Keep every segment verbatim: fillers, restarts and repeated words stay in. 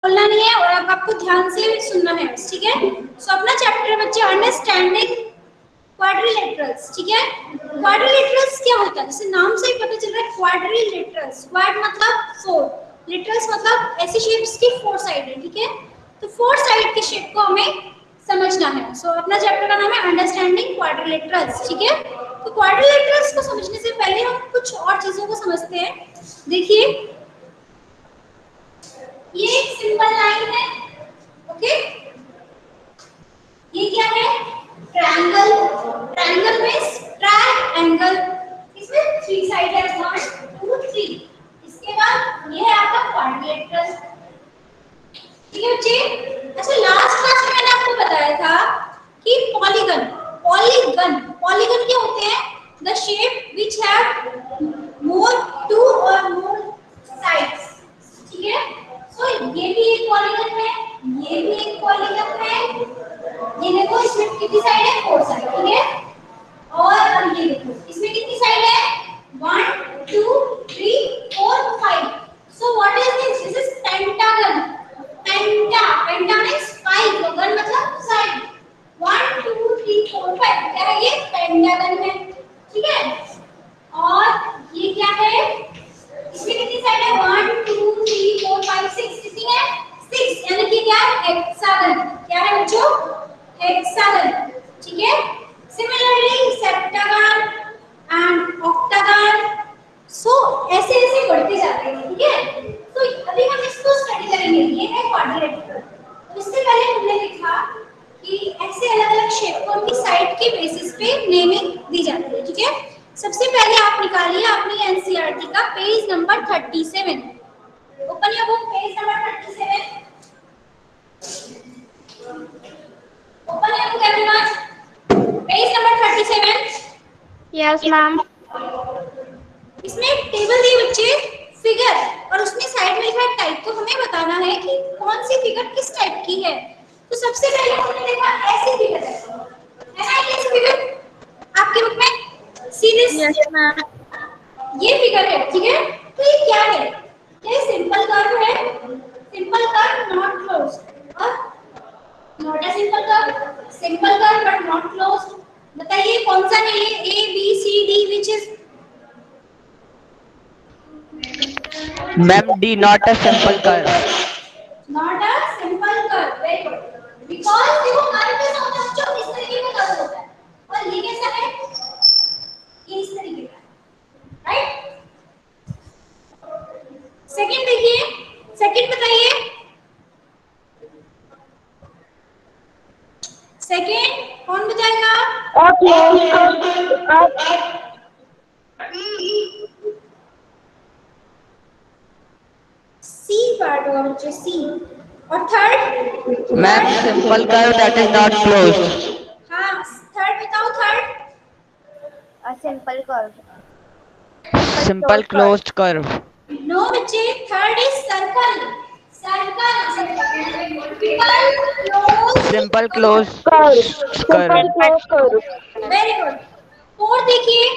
बोलना नहीं है और अब आपको ध्यान से सुनना है, ठीक है। सो अपना चैप्टर है बच्चे अंडरस्टैंडिंग क्वाड्रिलेटरल्स, ठीक है। क्वाड्रिलेटरल्स क्या होता है, जैसे नाम से ही पता चल रहा है क्वाड्रिलेटरल्स, क्वाड मतलब फोर, लिटरल्स मतलब ऐसी शेप्स की फोर साइड है, ठीक है। तो फोर साइड की शेप को हमें समझना है। सो so, अपना चैप्टर का नाम है अंडरस्टैंडिंग क्वाड्रिलेटरल्स, ठीक है। तो क्वाड्रिलेटरल्स को समझने से पहले हम कुछ और चीजों को समझते हैं। देखिए ये एक सिंपल लाइन है, ओके। ये क्या है, ट्रायंगल, ट्रायंगल मींस ट्रायंगल, इसमें थ्री साइड है, वन टू थ्री। इसके बाद ये है आपका क्वाड्रिलेटरल, ठीक है बच्चे। अच्छा लास्ट क्लास में मैंने आपको बताया था कि पॉलीगन, पॉलीगन पॉलीगन क्या होते हैं, the shape which have more two और मोर साइड्स, ठीक है। सो ये भी एक पॉलीगन है, ये भी एक पॉलीगन है, ये देखो इसमें कितनी साइड है, फोर साइड, ठीक है। और अब ये देखो इसमें कितनी साइड है, one two three four five. So what is this, this is pentagon, penta, penta means five, gon मतलब side, one two three four five, क्या है ये पेंटागन है, ठीक है। और ये क्या है, इसमें कितनी साइड है, one two three four five six, कितनी है, सिक्स, यानी कि क्या है, हेक्सागन, क्या है बच्चों, हेक्सागन, ठीक है। Similarly septagon and octagon, so ऐसे ऐसे बढ़ते जाते हैं, ठीक है। तो अभी हम इसको स्टडी करेंगे, ये है क्वाड्रिलेटरल। तो इससे पहले हमने देखा कि ऐसे अलग-अलग शेप को उनकी साइड के बेसिस पे नेमिंग दी जाती है, ठीक है। सबसे पहले आप निकालिए अपनी एनसीईआरटी का पेज नंबर सैंतीस, open your book page number सैंतीस, open your book everyone, page number सैंतीस। Yes ma'am. इसमें एक टेबल दी बच्चे, फिगर, और उसमें साइड में लिखा है टाइप, तो हमें बताना है कि कौन सी फिगर किस टाइप की है। तो सबसे पहले हमने देखा ऐसी फिगर है, है ना, ऐसी फिगर आपके बुक में, सी दिस, यस मैम। ये फिगर है, ठीक है। तो ये क्या है, ये सिंपल कर्व है, सिंपल कर्व नॉट क्लोज्ड, और not a simple curve, simple curve but not closed. बताइए कौन सा नहीं है, A B C D, which is, ma'am D, not a simple curve. Not a simple curve, very good. Because देखो curve कैसा होता है बच्चों, इस तरीके का कर्व होता है, और ये कैसा है, ये इस तरीके का, राइट। सेकंड देखिए, सेकंड बताइए, सेकंड कौन बताएगा, सी पार्ट होगा बच्चों, सी। और third, ma'am simple curve that is not closed. हाँ थर्ड बताओ, third, a simple curve, simple closed curve. No बच्चे, third is circle, circle, simple close simple closed curve. Very good. Fourth देखिए,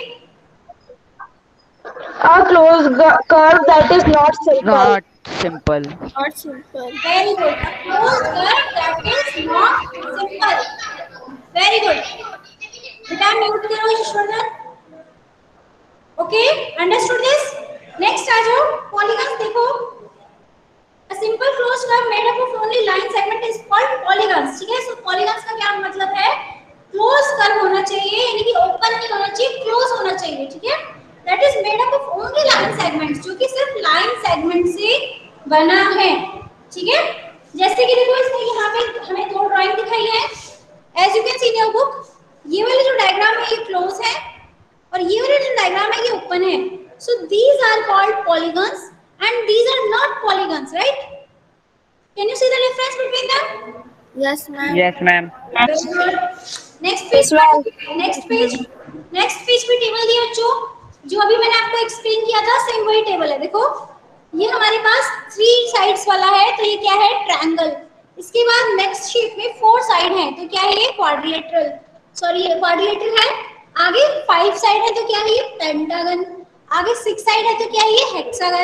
A closed curve that is not simple. Not simple. Not simple. Very good, a closed curve that is not simple, very good. बेटा mute करो Yashvardhan, okay, understood this. Next आ जाओ, polygons देखो, a simple closed curve made up of only line segment is called polygons, ठीक है। सो polygons का क्या मतलब है, क्लोज कर्व होना चाहिए, यानी कि ओपन नहीं होना चाहिए, क्लोज होना चाहिए, ठीक है। That is made up of only line segments, जो कि सिर्फ लाइन सेगमेंट से बना है, ठीक है। जैसे कि देखो इसमें यहाँ पे हमें दो ड्राइंग दिखाई है, as you can see in your book, ये वाली जो डायग्राम है ये क्लोज है, और ये वाला जो डायग्राम है ये ओपन है। So these are called polygons and these are not polygons, right? Can you see the difference between them? Yes ma'am. Yes ma'am. Next page, next page, next page पे table दिया बच्चों, जो अभी मैंने आपको एक्सप्लेन किया था सेम वही टेबल है। देखो ये हमारे पास थ्री साइड्स वाला है, तो ये क्या है, ट्रायंगल। इसके बाद नेक्स्ट शेप में फोर साइड है, तो क्या है ये, क्वाड्रिलेटरल, सॉरी ये क्वाड्रिलेटरल है। आगे फाइव साइड है, तो क्या है ये, पेंटागन। आगे सिक्स साइड है, तो क्या है ये, हेक्सागन।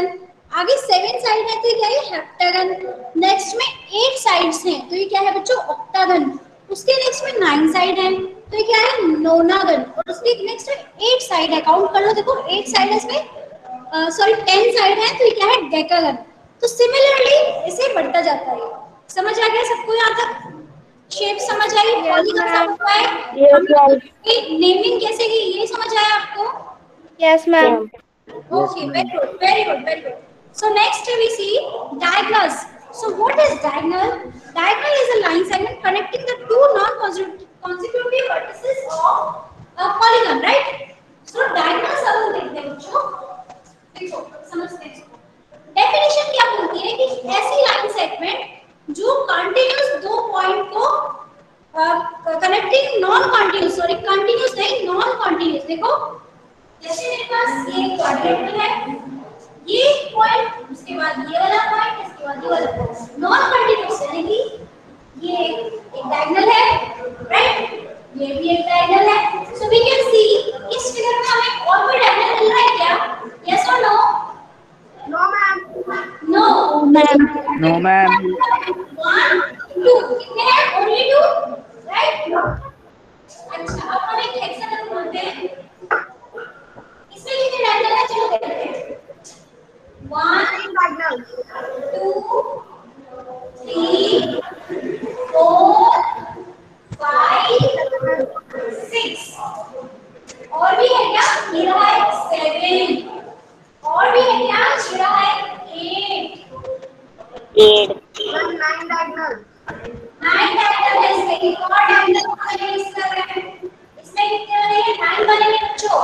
आगे सेवन साइड है तो ये क्या है हेप्टागन। नेक्स्ट में एट साइड्स हैं तो ये क्या है बच्चों ऑक्टागन। उसके नेक्स्ट में नाइन साइड है तो ये क्या है नोनागन। और उसके नेक्स्ट में एट साइड है, काउंट कर लो देखो एट साइड है इसमें, सॉरी टेन साइड है तो ये क्या है डेकागन। तो सिमिलरली इसे बढ़ता जाता है। समझ आ गया सबको यहाँ तक? शेप समझ आई, पॉलीगन समझ आए, Yes, ma'am. नेमिंग कैसे की ये समझ आया आपको? Yes, ma'am. Okay, very good, very good, very good. So next we see diagonals. So what is diagonal? Diagonal is a line segment connecting the two non-consecutive vertices of a polygon, right? So diagonals अब हम देखते हैं बच्चों। देखो समझते हैं। Definition क्या बोलती है कि ऐसी line segment जो continuous दो पॉइंट को connecting non continuous, sorry continuous नहीं नॉन कंटिन्यूस। देखो जैसे मेरे पास ये क्वाड्रेंट है, ये पॉइंट, उसके बाद ये वाला पॉइंट, इसके बाद ये वाला पॉइंट, नॉन कंटिन्यूस यानी कि ये एक डायगोनल है, राइट? ये भी एक डायगोनल है। सो वी कैन सी इस फिगर में हमें और कोई डायगोनल मिल रहा है क्या? यस और no? No ma'am. No ma'am. No ma'am. One two कितने हैं? Only two, right? अच्छा अब हम एक हेक्सागन बोलते हैं। इसमें कितने डायगोनल है चलो देखते हैं। One diagonal, two, three, four, five, six. और भी है क्या? ये रहा है सेवन। और भी है क्या? ये रहा है eight. Eight. Nine diagonal. Nine diagonal है इसमें। एक और डायगोनल हमें मिस कर रहे हैं। इसमें कितने बनेंगे? नाइन बनेंगे बच्चों।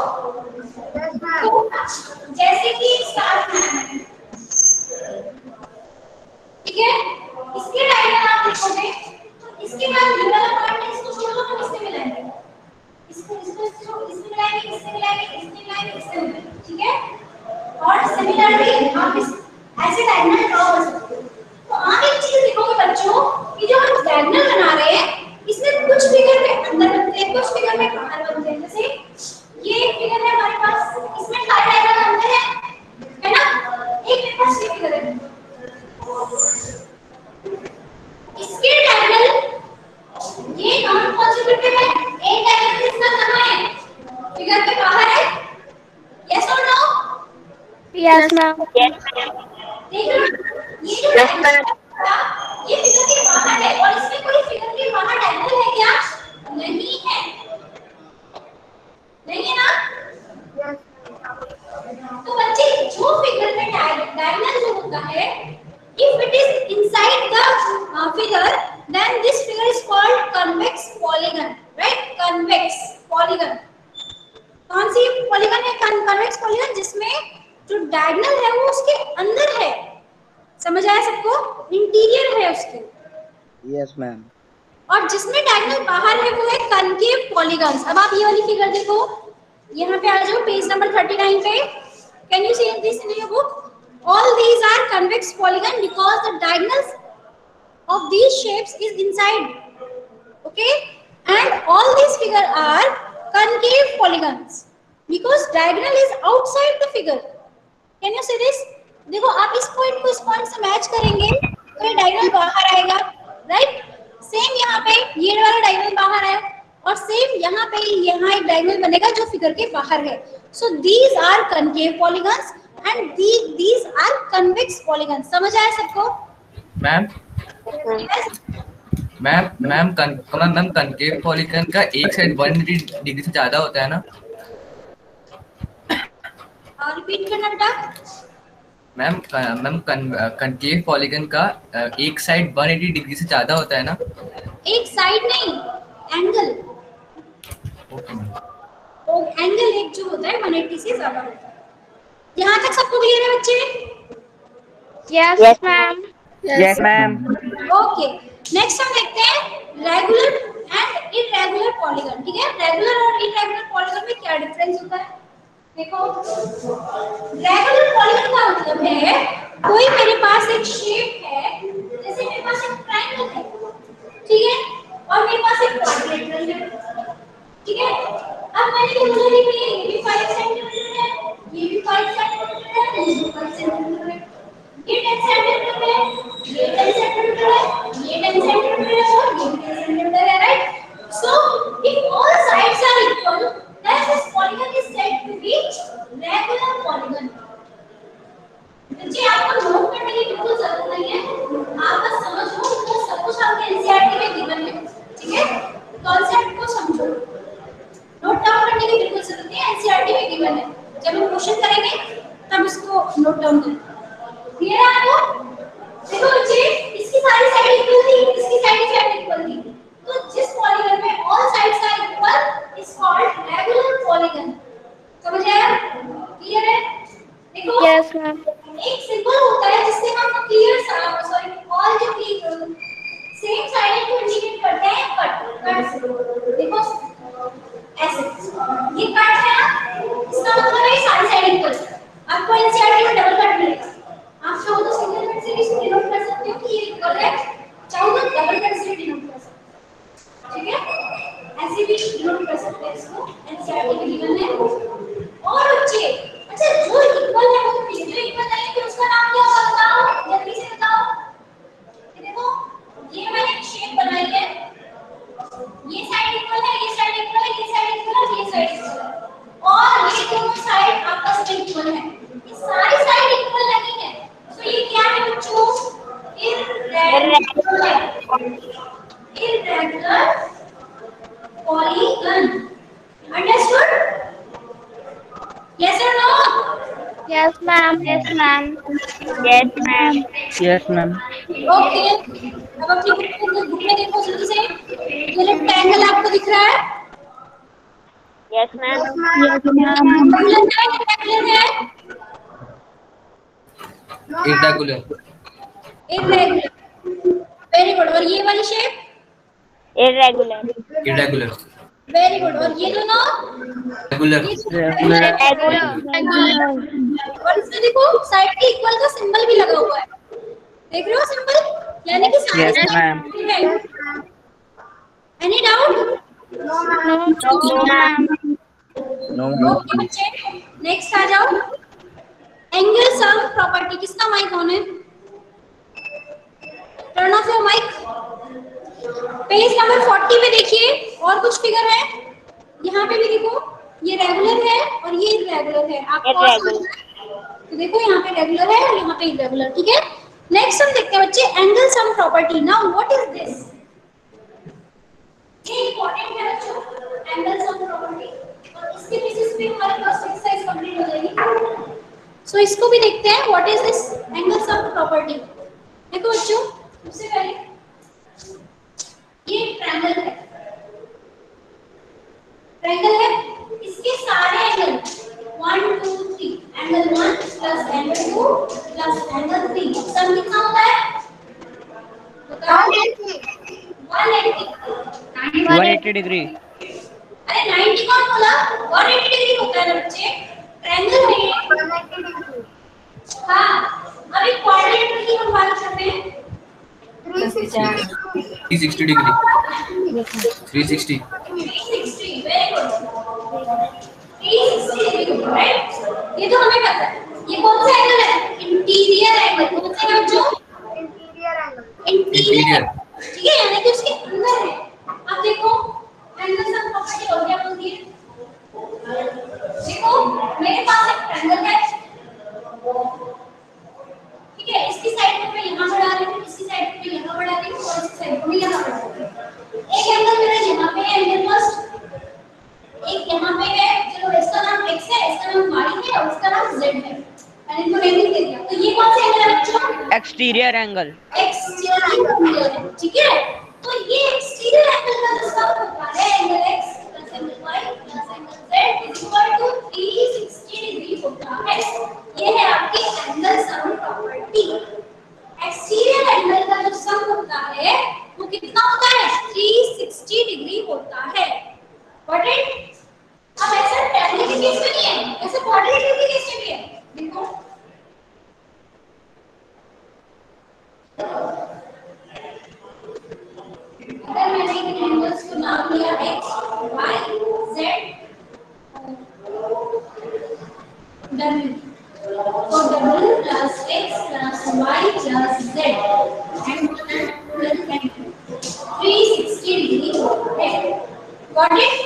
जैसे कि स्टार्ट में, ठीक है? इसके डायगोनल आप लिखोगे तो इसके बाद ये वाला पार्ट है, इसको छोड़ दो तो इससे मिलाएंगे, इसको इसको इसको इससे मिलाएंगे, इससे मिलाएंगे, इससे मिलाएंगे, इससे मिलाएंगे, ठीक है? और सिमिलरली आप इस ऐसे डायगोनल ड्रॉ कर सकते हो। तो आप एक चीज देखोगे बच्चों कि जो हम डायगोनल बना रहे हैं इसमें कुछ फिगर में अंदर बनते हैं, कुछ फिगर में बाहर बनते हैं। जैसे ये एक फिगर है हमारे पास, इसमें सारे डायगोनल अंदर है, है ना? एक मेरे पास ये फिगर है, इसके डायगोनल ये नॉन कंसेक्यूटिव है। एक डायगोनल इसका कहां है? फिगर के बाहर है। यस और नो? Yes, ma'am. देखो ये जो डायगोनल ये फिगर के बाहर है और इसमें कोई फिगर के बाहर डायगोनल है क्या? नहीं है, नहीं है ना? तो बच्चे जो फिगर में डायगोनल जो होता है, if it is inside the uh, figure then this figure is called convex polygon, right? Convex polygon कौन सी polygon है? convex polygon जिसमें जो डायगोनल है वो उसके अंदर है। समझ आया सबको? इंटीरियर है उसके। Yes ma'am. और जिसमें डायगोनल बाहर है वो है कनकेव पॉलीगॉन्स। अब आप ये वाली फिगर देखो, यहाँ पे आ जाओ पेज नंबर थर्टी नाइन पे। Can you see this in your book? All these are convex polygon because the diagonals of these shapes is inside, okay? And all these figure are concave polygons because diagonal is outside the figure. Can you see this? देखो आप इस point को इस point से match करेंगे तो ये diagonal बाहर आएगा, राइट? सेम यहाँ पे ये वाला डायगोनल बाहर आया और सेम यहाँ पे यहाँ एक डायगोनल बनेगा जो फिगर के बाहर है। So these are concave polygons and these these are convex polygons. समझ आया सबको? Ma'am Yes? Ma'am ma'am ma'am concave polygon का एक साइड वन एटी डिग्री से ज्यादा होता है ना? और रिपीट करना बेटा। मैम मैम कनकेव पॉलीगन का एक साइड वन एटी डिग्री से ज्यादा होता है ना? एक साइड नहीं, एंगल। Okay ma'am. तो एंगल एक जो होता है वन एटी से ज्यादा होता है। यहाँ तक सबको क्लियर है बच्चे? Yes, ma'am. Yes ma'am. Okay, next हम देखते हैं रेगुलर एंड इररेगुलर पॉलीगन। ठीक है, रेगुलर और इररेगुलर पॉलीगन में क्या डिफरेंस होता है? देखो, रेगुलर पॉलीगन का मतलब है कोई मेरे पास एक शेप है, जैसे मेरे पास एक ट्रायंगल है, ठीक है, और मेरे पास एक क्वाड्रेंगल है, ठीक है। अब मैंने बोला कि ये भी फाइव सेंटीमीटर है, ये भी फाइव सेंटीमीटर है, ये भी फाइव सेंटीमीटर है। सेम साइड को इंडिकेट करते हैं कट कट देखो ऐसे ये कट है ना इसका मतलब है सारी साइड इक्वल आपको एनसीईआरटी में डबल कट मिलेगा आप चाहो तो सिंगल कट से भी डिनोट कर सकते हो कि ये इक्वल है चाहो तो डबल कट से भी डिनोट कर सकते हो ठीक है ऐसे भी डिनोट कर सकते हैं इसको एनसीईआरटी में गिवन है और बच्चे अच्छा जो इक्वल है वो ठीक है जो इक्वल नहीं है फिर उसका नाम क्या होगा बताओ जल्दी से बताओ ये देखो ये मैंने एक शेप बनाई है ये साइड इक्वल है ये साइड इक्वल है ये साइड इक्वल है ये साइड इक्वल है और ये दोनों साइड आपस में इक्वल है ये सारी साइड इक्वल नहीं है तो ये क्या है बच्चों irregular irregular polygon understood yes or no Yes, ma'am. Yes, ma'am. Yes, ma'am. Yes, ma'am. Okay अब अपनी बुक में देखो जल्दी से ये रेक्टेंगल आपको दिख रहा है Yes, ma'am. Yes, ma'am. Rectangle है रेक्टेंगल है इरेगुलर इररेगुलर वेरी गुड और ये वाली shape Irregular. Irregular very good और ये दोनों रेगुलर Regular. और इसमें देखो साइड के इक्वल का सिंबल भी लगा हुआ है देख रहे हो सिंबल यानी कि सारे Yes, ma'am. Any doubt No, ma'am. No, okay बच्चे नेक्स्ट आ जाओ एंगल सम प्रॉपर्टी किसका माइक ऑन है turn off your mic page number चालीस पे देखिए और कुछ फिगर है यहाँ पे भी देखो ये रेगुलर है और ये इरेगुलर है आपको और Irregular. समझना है? तो देखो यहाँ पे रेगुलर है और यहाँ पे इरेगुलर ठीक है नेक्स्ट हम देखते हैं बच्चे angle sum property now what is this ये इंपॉर्टेंट है बच्चों एंगल सम प्रॉपर्टी और इसके बेसिस पे हमारी फर्स्ट एक्सरसाइज कंप्लीट हो जाएगी सो so, इसको भी देखते हैं what is this angle sum property देखो बच्चों सबसे पहले ये ट्रायंगल है ट्रायंगल है इसके सारे angle one two three angle one plus angle two plus angle three sum कितना होता है बताओ one eighty one eighty degree. अरे नाइंटी कौन बोला वन एटी डिग्री होता है ना बच्चे ट्रायंगल है ये हां अभी क्वाड्रेंट की हम बात करते हैं three sixty degree three sixty three sixty very good three sixty degree right ये तो हमें पता है ये कौन सा एंगल है इंटीरियर एंगल कौन सा है बच्चों इंटीरियर ठीक है यानी कि उसके अंदर है अब देखो एंगल सम प्रॉपर्टी और क्या बोलती है देखो मेरे पास एक ट्रायंगल है ठीक है इसकी साइड पे मैं यहां बढ़ा रही हूं इसकी साइड पे यहां बढ़ा रही हूं और इसकी साइड पे यहां बढ़ा रही हूं एक एंगल मेरा यहां पे है एंगल फर्स्ट एक यहां पे है चलो इसका नाम x है इसका नाम y है और इसका नाम z है मैंने इनको नेम दे दिया तो ये कौन सा एंगल है बच्चों Exterior angle. एक्सटीरियर एंगल ठीक है तो ये एक्सटीरियर एंगल का जो सम होता है angle x plus angle y plus angle z is equal to three sixty degree होता है ये है आपकी angle sum property exterior angle का जो सम होता है वो कितना होता है three sixty डिग्री होता है गॉट इट अब ऐसा ट्रायंगल के केस में नहीं है ऐसे क्वाड्रेंट के केस में भी है देखो अगर मैंने इन एंगल्स को नाम दिया x y z डन तो double plus x plus y plus z and three sixty degree है गॉट इट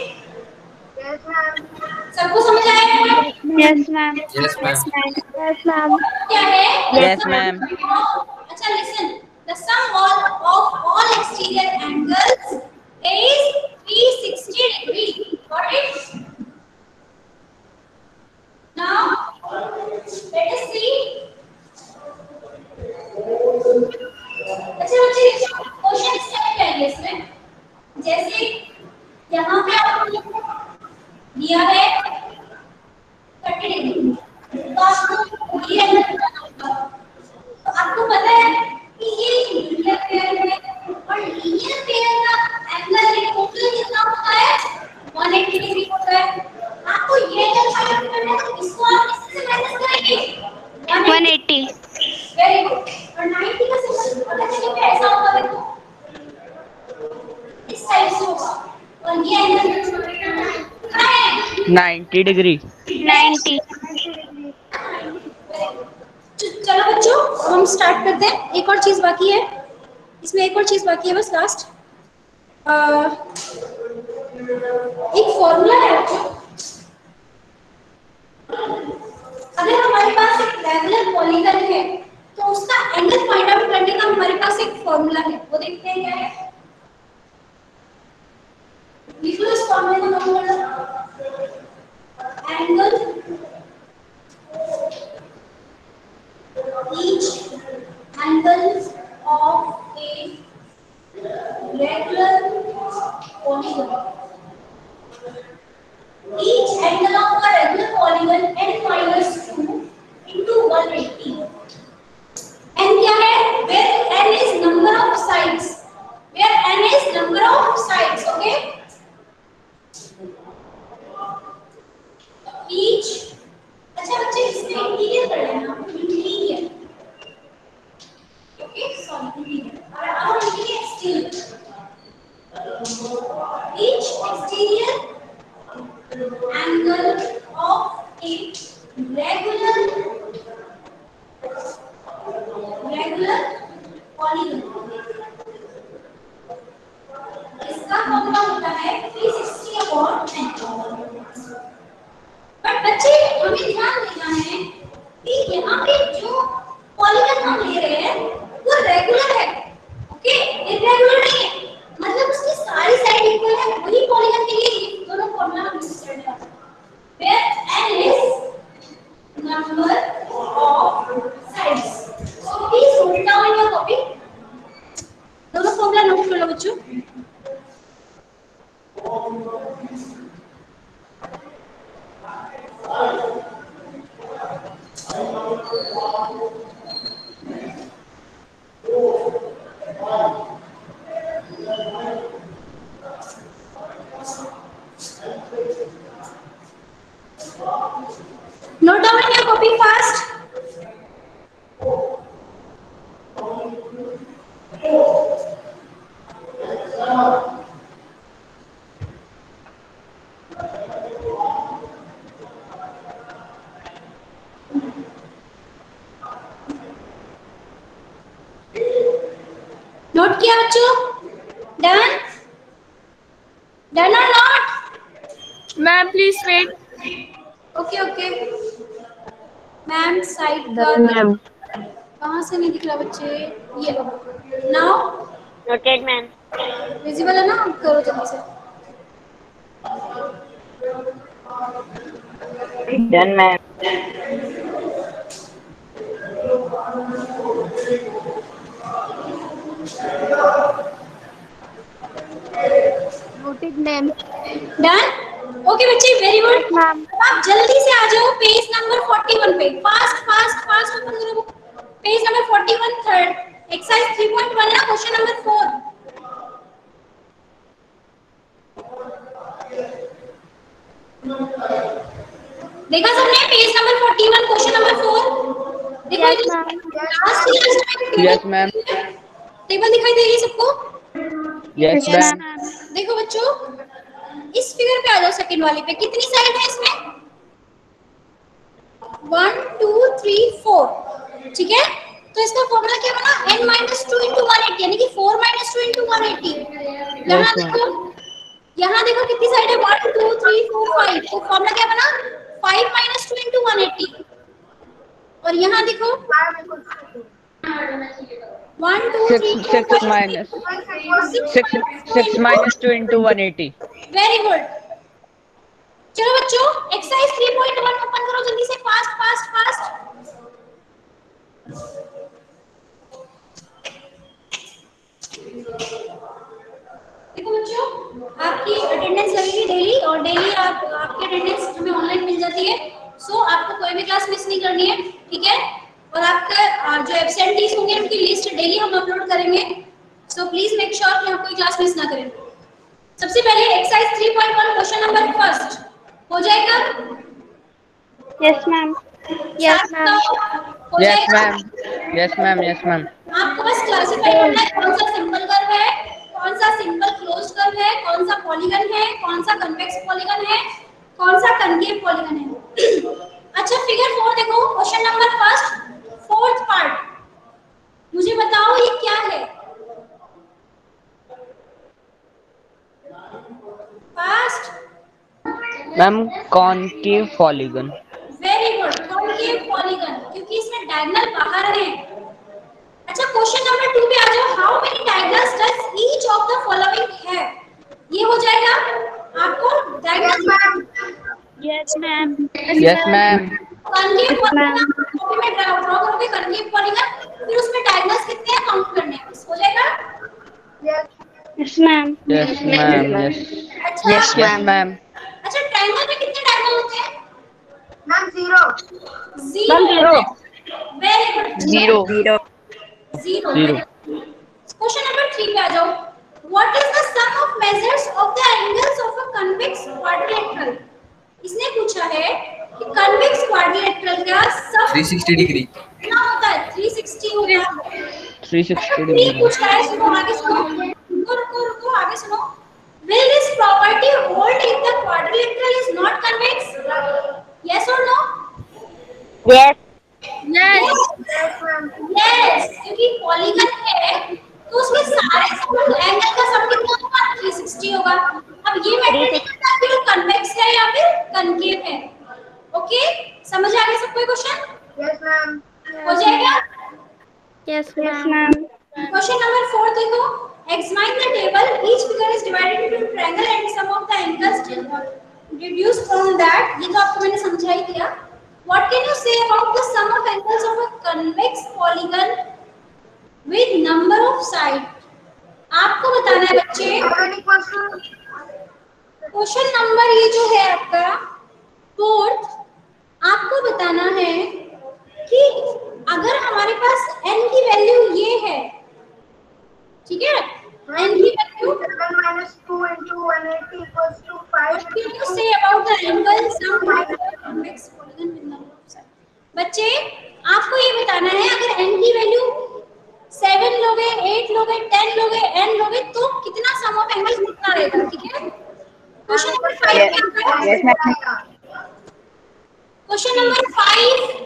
सबको समझ आया Yes, ma'am. Yes ma'am Yes, ma'am. क्या है Yes, ma'am. अच्छा listen the sum of of all exterior angles is three sixty degree got it now let us see अच्छा बच्चे question step है इसमें जैसे यहाँ पे आपको दिया है थर्टी डिग्री तो आपको ये एंगल बताना होगा तो आपको पता है कि ये इंटीरियर है ninety degree. ninety. चलो बच्चों, अब हम स्टार्ट करते हैं। एक और चीज बाकी है इसमें, एक और चीज बाकी है बस लास्ट। एक फॉर्मूला है बच्चों। अगर हमारे पास एक रेगुलर पॉलीगन है तो उसका एंगल फाइंड आउट करने का हमारे पास एक फॉर्मूला है, वो देखते हैं क्या है। लिख लो इस फॉर्मूले को नोट कर लो। Angle each angle of a regular polygon, each angle of a regular polygon n minus two into one hundred eighty. n क्या है? where n is number of sides, where n is number of sides, okay? each, अच्छा बच्चे इसमें interior कर लेना, interior, okay, sorry, interior, और अब हम लिखेंगे exterior. each exterior angle of a regular regular polygon, इसका फॉर्मूला होता है three sixty upon n। But बच्चे हमें ध्यान देना है कि यहाँ पे जो पॉलीगन हम ले रहे हैं वो रेगुलर है, ओके, इरेगुलर नहीं है, मतलब उसकी सारी साइड इक्वल है। वही पॉलीगन के लिए ये दोनों फॉर्मूला हम यूज करने वाले हैं, where n is number of sides। so please note it down in your copy। दोनों फॉर्मूला नोट कर लो बच्चों। Note down in your copy fast। Note किया बच्चों? डन? डन और not? Ma'am, please wait. Okay okay ma'am side का ma'am कहाँ से नहीं दिख रहा बच्चे? ये लो नाउ Noted, ma'am. विजिबल है ना? करो जल्दी से। Done, ma'am. Noted, ma'am. Done? Okay बच्चे, वेरी गुड। Ma'am. आप जल्दी से आ जाओ पेज नंबर इकतालीस पे। फास्ट फास्ट फास्ट ओपन करो बुक। पेज नंबर इकतालीस, third exercise three point one है, क्वेश्चन नंबर फोर। देखा सबने पेज नंबर इकतालीस, क्वेश्चन नंबर फोर? देखो Yes, ma'am. Last last Yes, ma'am. Table दिखाई दे रही है सबको? Yes, Yes, ma'am. ma'am. देखो बच्चों, इस फिगर पे आ जाओ, सेकंड वाले पे। कितनी साइड है इसमें? वन टू थ्री फोर, ठीक है? तो इसका फॉर्मूला क्या बना? n minus two into one eighty, यानी कि four minus two into one eighty। यहाँ Yes, ma'am. देखो, यहाँ देखो कितनी साइड है? One two three four five. तो फॉर्मूला क्या बना? Five minus two into one eighty। और यहाँ देखो one two Six three six minus six six minus two into one eighty. Very good. चलो बच्चों, exercise three point one open करो जल्दी से, फास्ट फास्ट फास्ट। देखो बच्चों, आपकी अटेंडेंस लगेगी डेली, और डेली आप आपकी अटेंडेंस हमें ऑनलाइन मिल जाती है। सो आपको कोई भी क्लास मिस नहीं करनी है, ठीक है? और आपका जो एब्सेंटीज होंगे उनकी लिस्ट डेली हम अपलोड करेंगे। सो प्लीज मेक श्योर कि आप कोई क्लास मिस ना करें। सबसे पहले exercise three point one question number first हो जाएगा? Yes, ma'am. Yes, ma'am. हो Yes, जाएगा? ma'am. Yes, ma'am. Yes, ma'am. आपको बस क्लासिफाई करना है कौन सा सिंपल कर्व है, कौन सा सिंपल क्लोज्ड कर्व है, कौन सा पॉलीगन है, कौन सा कन्वेक्स पॉलीगन है, कौन सा कनकेव पॉलीगन है? अच्छा फिगर फोर देखो, question number first fourth part, मुझे बताओ ये क्या है? Fast, ma'am concave polygon. Very good, concave polygon, क्योंकि इसमें डायगोनल बाहर है। अच्छा क्वेश्चन नंबर टू पे आ जाओ, how many diagonals does each of the following have? ये हो जाएगा आपको diagonal. Yes, ma'am. Yes ma'am. Concave ma'am. Polygon में ड्रा ड्रा करोगे कॉनकेव पॉलीगन, फिर उसमें डायगोनल्स कितने हैं काउंट करने हैं, हो जाएगा। Yes, ma'am. Yes ma'am. Yes अच्छा यस मैम। अच्छा ट्रायंगल में कितने डायगोनल होते हैं? Ma'am zero. Zero. zero. Very good, zero. Zero. Zero. Zero. Question number three पे आ जाओ, what is the sum of measures of the angles of a convex quadrilateral? इसने पूछा है कि कन्वेक्स क्वाड्रिलेटरल का सम थ्री सिक्सटी डिग्री। कितना होता है? थ्री सिक्सटी हो गया। थ्री अच्छा सिक्सटी थ्री डिग्री। पूछा है, सुनो आगे सुनो, रुको रुको रुको आगे सुनो। Will this property hold if the quadrilateral is not convex? Yes or no? Yes. Yes. Yes, क्योंकि पॉलीगन है तो उसके सारे एंगल का सम कितना होगा? थ्री सिक्सटी होगा। अब ये मैटर नहीं करता कि वो कन्वेक्स है या फिर कनकेव है। ओके, समझ आ गया सबको क्वेश्चन? Yes ma'am. हो जाएगा। Yes, ma'am. Question number four देखो, examine the table, each figure is divided into triangle and sum of the angles deduced from that। ये तो आपको मैंने समझा ही दिया। What can you say about the sum of angles of a convex polygon with number of sides? आपको बताना है बच्चे। क्वेश्चन नंबर ये जो है आपका फोर्थ, आपको बताना है कि अगर हमारे पास n की वैल्यू ये है, ठीक है, n की value seven minus two into one eighty equals to five. what can you say about the angle sum of the convex polygon with number of sides? बच्चे आपको ये बताना है अगर n की वैल्यू सेवन लोगे, एट लोगे, टेन लोगे, n लोगे तो कितना सम ऑफ एंगल्स कितना रहेगा, ठीक है? क्वेश्चन नंबर फाइव पे आता है। Yes, ma'am. Question number five,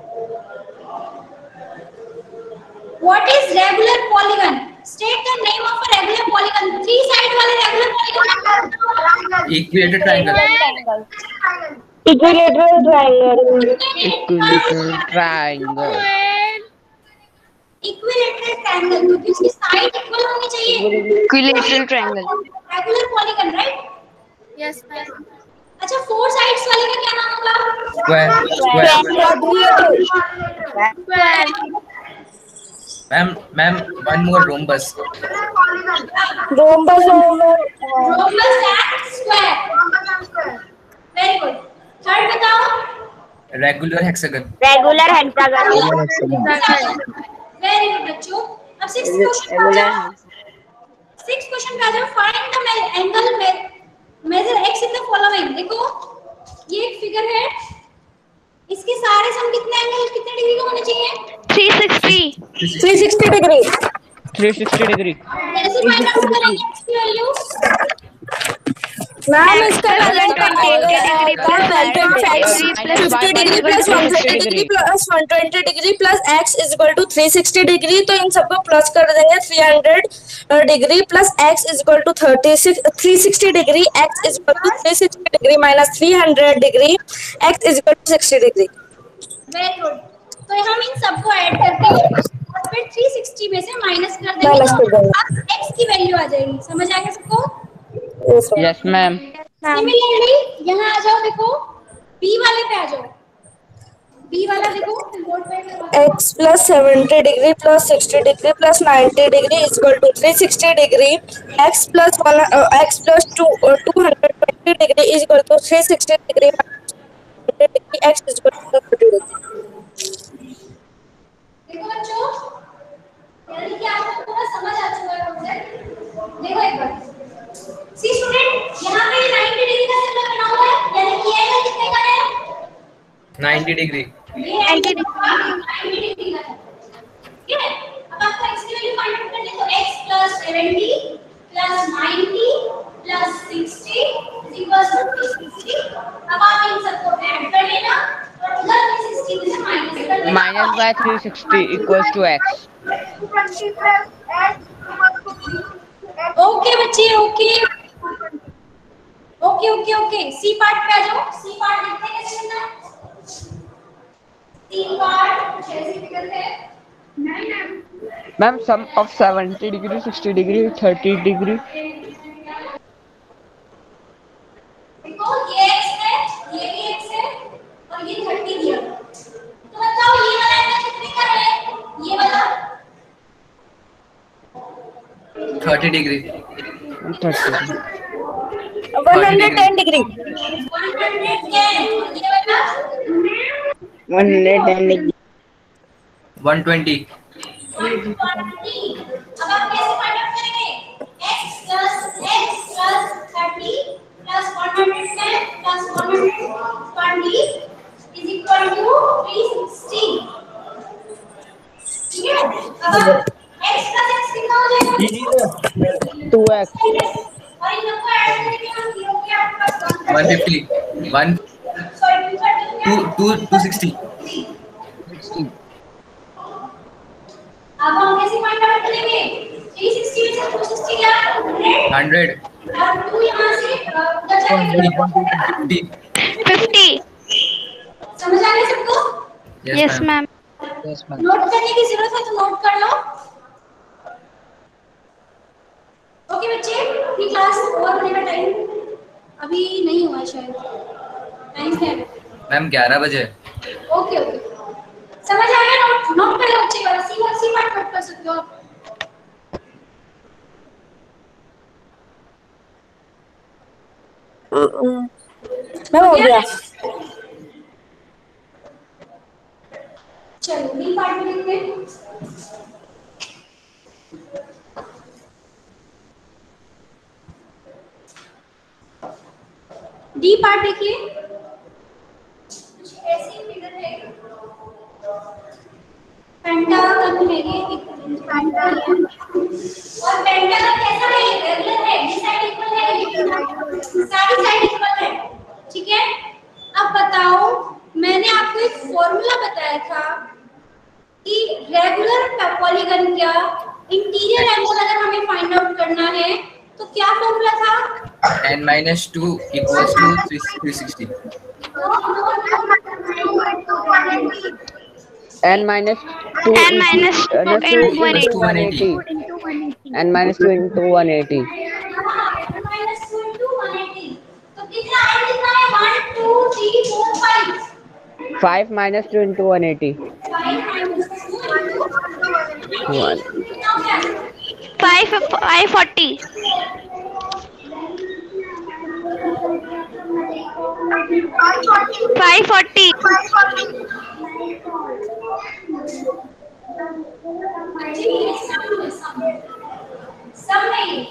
what is regular polygon? State the name of a regular polygon. Three side वाले regular polygon। Equilateral triangle. Equilateral triangle. Equilateral triangle. Equilateral triangle, क्योंकि उसकी side equal होनी चाहिए। Equilateral triangle. Regular polygon, right? Yes, ma'am. अच्छा four sides वाले का क्या नाम होगा? Square. Square. Square. Ma'am ma'am one more rhombus. Rhombus or rhombus and square. Very good. Third बताओ। Regular hexagon. Regular hexagon. Very good बच्चों। अब six question पे आ जाओ। सिक्स क्वेश्चन पे आ जाओ, find the angle measure x in the following. देखो ये एक फिगर है, इसके सारे सम कितने एंगल कितने डिग्री के होने चाहिए? three sixty. three sixty degree. Three sixty degree. कैसे फाइंड आउट करेंगे x की वैल्यू? मैम इसका one twenty degree plus value of x fifty degree plus one thirty degree plus one twenty degree plus x is equal to three sixty degree, तो इन सबको plus कर देंगे। three hundred degree plus x is equal to thirty-six three sixty degree, x is equal to three sixty degree minus three hundred degree, x is equal to sixty degree. Very good. तो हम इन सबको add करके और फिर three sixty में से minus कर देंगे Minus तो कर देंगे। हमारे पास x की वैल्यू आ जाएगी। समझ आ गया सबको? Yes, ma'am. Yes ma'am. Similarly यहाँ आ जाओ, देखो b वाले पे आ जाओ। b वाला देखो बोर्ड पे करो। x plus seventy degree plus sixty degree plus ninety degree is equal to three sixty degree, x plus one uh, x plus two uh, two hundred twenty degree is equal to three sixty degree minus one hundred degree, x is equal to thirty degree. देखो बच्चों, यानी कि आपको पूरा समझ आ चुका है concept. देखो एक बार, सी स्टूडेंट, यहाँ पे नाइंटी डिग्री का सिंबल बना हुआ है, यानी कि ये एंगल कितने का है? Ninety degree. ये नाइंटी डिग्री का है। ठीक है? अब आपको x की वैल्यू फाइंड आउट करनी है, तो x plus seventy plus ninety plus sixty is equal to ठीक, अब आप इन सबको ऐड कर लेना और उधर थ्री सिक्सटी में से माइनस कर लेना। Minus by three sixty equals to x. Okay बच्चे, okay okay okay okay C part पे आ जाओ। सी पार्ट लिखते हैं कैसे लिखना है? सी पार्ट कैसे लिखते हैं? Ma'am, sum of seventy degree, sixty degree, thirty degree. देखो ये x है, ये भी x है और ये थर्टी दिया। तो बताओ ये वाला एंगल कितने का है? ये वाला thirty degree. thirty. One hundred ten degree. One hundred ten और ये वाला one hundred ten degree. One twenty. One twenty. अब आप कैसे फाइंड आउट करेंगे? x plus x plus thirty plus one hundred ten plus one hundred twenty is equal to three sixty. ठीक है? अब आप x plus x कितना हो जाएगा? two x. और इन सबको ऐड करके हम जीरो के आपके पास one fifty. One sorry two thirty two two two sixty. sixty. अब हम कैसे फाइंड आउट करेंगे? थ्री सिक्सटी में से टू सिक्सटी क्या? हंड्रेड। हंड्रेड। और टू यहाँ से अ, उधर जाके फिफ्टी। fifty. समझ आ गया सबको? Yes, ma'am. Yes, ma'am. Note करने की जरूरत है तो नोट कर लो। ओके बच्चे, ये क्लास ओवर होने का टाइम अभी नहीं हुआ शायद, टाइम है। मैम ग्यारह बजे। ओके ओके समझ आ गया? नोट नोट कर लो बच्चे, वाला सी सी पार्ट नोट कर सकते हो आप। मैं हो गया। चलो बी पार्ट में देखते हैं। डी पार्ट देखिए, कुछ ऐसी फिगर है, पेंटागन है ये, एक पेंटागन और पेंटागन कैसा है? रेगुलर है, ये साइड इक्वल है, सारी साइड इक्वल है। ठीक है, अब बताओ, मैंने आपको एक फॉर्मूला बताया था कि रेगुलर पॉलीगन क्या, इंटीरियर एंगल अगर हमें फाइंड आउट करना है तो क्या फॉर्मूला था? N minus two equals to three sixty. N minus two. N minus two into one eighty. one eighty. N minus two into one eighty. Minus two into one eighty, तो कितना है? कितना है? One two three four five. five minus two into one eighty. Five minus two into one. कितना हो गया? Five five forty. Five forty. जी सम है, सम है, सम है ये।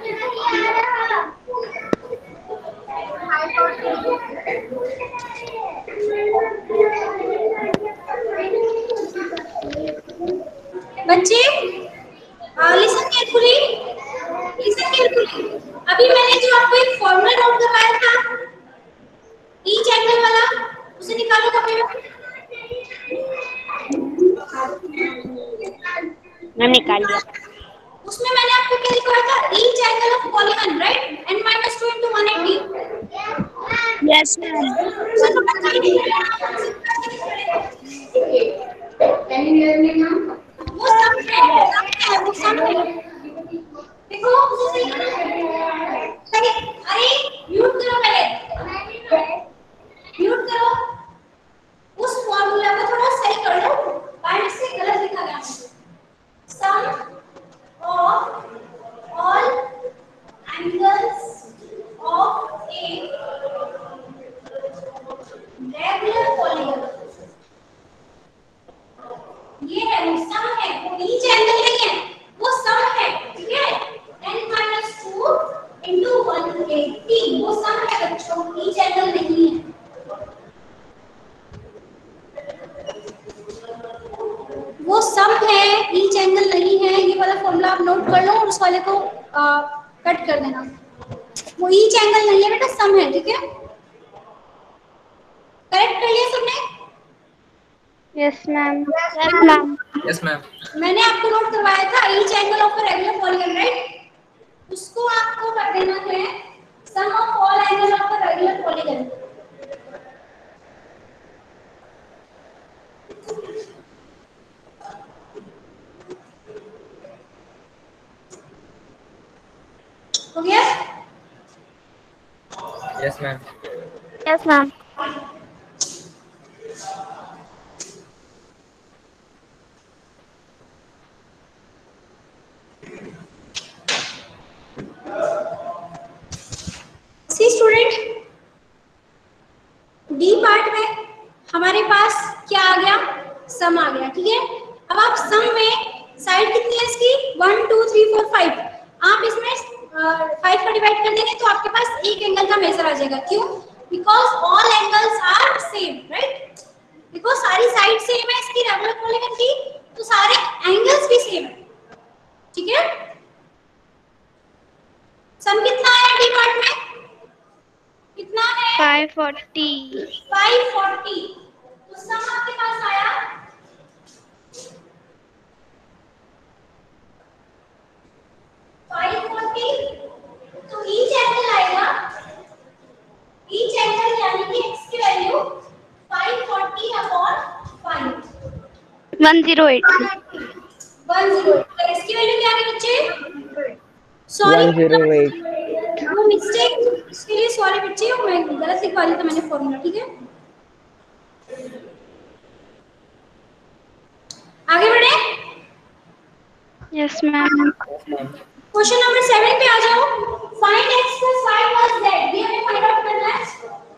बच्चे लिसन केयरफुली, लिसन केयरफुली। अभी मैंने जो आपको एक फॉर्मूला नोट करवाया था ईच एंगल वाला, उसे निकालो कॉपी में। मैं निकाल लिया। उसमें मैंने आपको क्या लिखवाया था? Each angle of polygon, right? n minus two into one eighty. Yes, ma'am. वो सम है, सम है, वो सम है। देखो उसे सही करो, सही। अरे म्यूट करो पहले, म्यूट करो। उस फॉर्मूला को थोड़ा सही कर लो, बाइट से गलत लिखा गया है। सम of all angles of a regular polygon, ये है वो सम है, वो ईच एंगल नहीं है, वो सम है। ठीक है, n minus two into one eighty, वो सम है बच्चों, ईच एंगल नहीं है। वो सम है, ईच एंगल नहीं है। ये वाला फॉर्मूला आप नोट कर लो और उस वाले को आ, कट कर देना। वो ईच एंगल नहीं है बेटा, सम है। ठीक है, करेक्ट कर लिया सबने? Yes, ma'am. Yes, ma'am. Yes ma'am. मैंने आपको नोट करवाया था each angle of a regular polygon, right? उसको आपको कर देना है sum of all angle of a regular polygon. हो गया? Yes ma'am. Yes, ma'am. See student, D part में हमारे पास क्या आ गया? सम आ गया, ठीक है? अब आप सम में साइड कितनी है इसकी? One two three four five. आप इसमें फाइव का डिवाइड कर देंगे तो आपके पास एक एंगल का मेजर आ जाएगा। क्यों? Because all angles are same, right? Because सारी साइड सेम है इसकी रेगुलर पॉलीगन की, तो सारे एंगल्स भी सेम है, ठीक है? सम कितना है डी पार्ट में? कितना है? Five forty. Five forty. तो सम आपके पास आया फाइव फोर्टी। तो ईच एंगल आएगा, ईच एंगल यानी कि x की value five forty upon five, One zero eight. One zero. तो इसकी वैल्यू क्या है बच्चे? Sorry, one zero eight. वो मिस्टेक, इसके लिए सॉरी बच्चे, मैं गलत लिखवा दिया था मैंने फॉर्मूला, ठीक है? आगे बढ़े। Yes, ma'am. Question number seven पे आ जाओ। Find x plus y plus z। ये हमें फाइंड आउट करना है।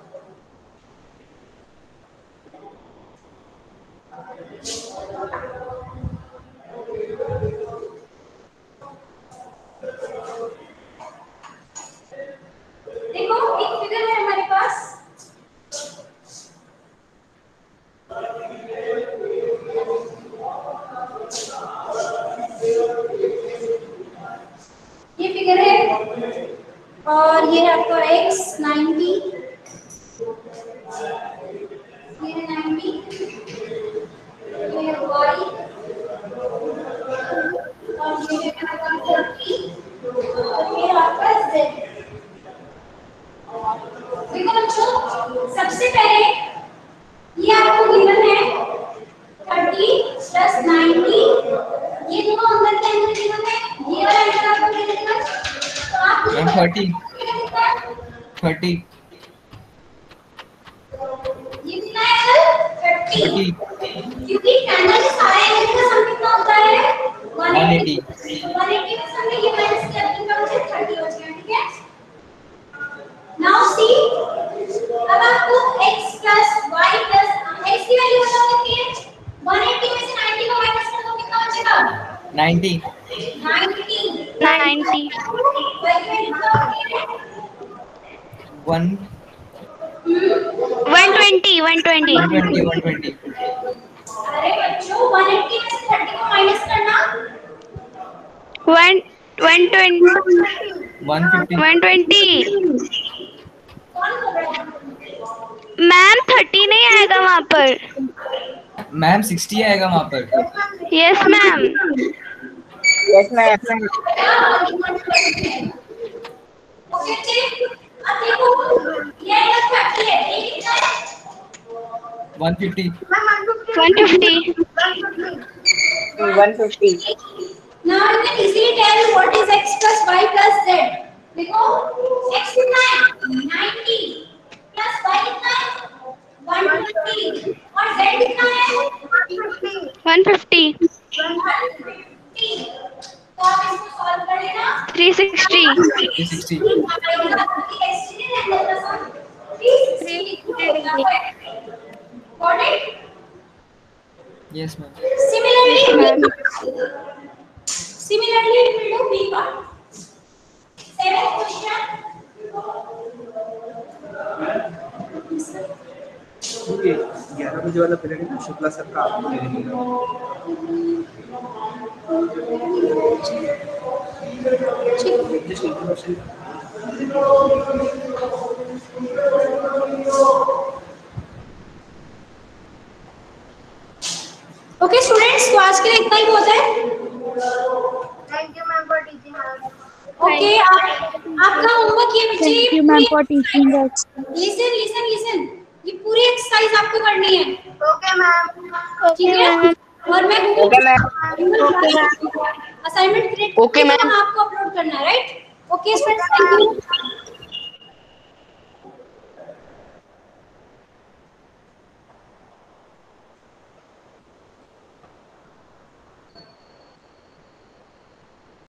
देखो एक फिगर है हमारे पास, ये फिगर है और ये है आपका x नाइंटी, ये है नाइंटी, ये है y और ये है आपका थर्टी और ये है आपका z। देखो बच्चों, सबसे पहले ये आपको गिवन है थर्टी प्लस नाइंटी, ये दोनों अंदर के एंगल गिवन है, ये वाला एंगल आपको गिवन है। तो आप मैम थर्टी थर्टी ये कितना है एंगल? थर्टी। थर्टी क्योंकि एंगल के सारे एंगल का सम कितना होता है? One eighty. वन एटी में सम में ये माइनस कर देंगे तो मुझे थर्टी हो जाएगा, ठीक है? नाउ सी, अब आपको x plus y plus x की वैल्यू बताओ कितनी है? वन एटी में से नाइंटी को माइनस कर दो, कितना बचेगा? Ninety ninety. Ninety. y की वैल्यू बताओ कितनी है? One One twenty. One twenty. One twenty one twenty अरे बच्चों वन एटी में से थर्टी को माइनस करना One. One twenty. One fifty One twenty. कौन कर रहा है? मैम थर्टी नहीं आएगा वहाँ पर। मैम सिक्सटी आएगा वहाँ पर। Yes, ma'am. Yes, ma'am. Okay ठीक। अब देखो ये एंगल थर्टी है, ये कितना है? One fifty One fifty. one fifty. Now you can easily tell what is x plus y plus z. देखो x कितना है? नाइंटी प्लस y कितना है? वन ट्वेंटी और z कितना है? One fifty. One fifty. तो आप इसको सॉल्व कर लेना। Three sixty. Three sixty Got it? Yes ma'am. Similarly, Yes, ma'am. similarly we will do B part. Seventh question. ग्यारह बजे वाला पीरियड है शुक्ला सर का आपको ले लेंगे। जस्ट इंट्रोडक्शन स्टूडेंट्स, तो आज के लिए इतना ही बहुत है। Thank you ma'am for teaching us. Okay, आप आपका होमवर्क ये बच्चे thank you ma'am for teaching us. Listen listen listen, ये पूरी एक्सरसाइज आपको करनी है। Okay ma'am. ठीक है, और मैं okay ma'am. Assignment create okay ma'am. आपको अपलोड करना है, right? Okay students, thank you.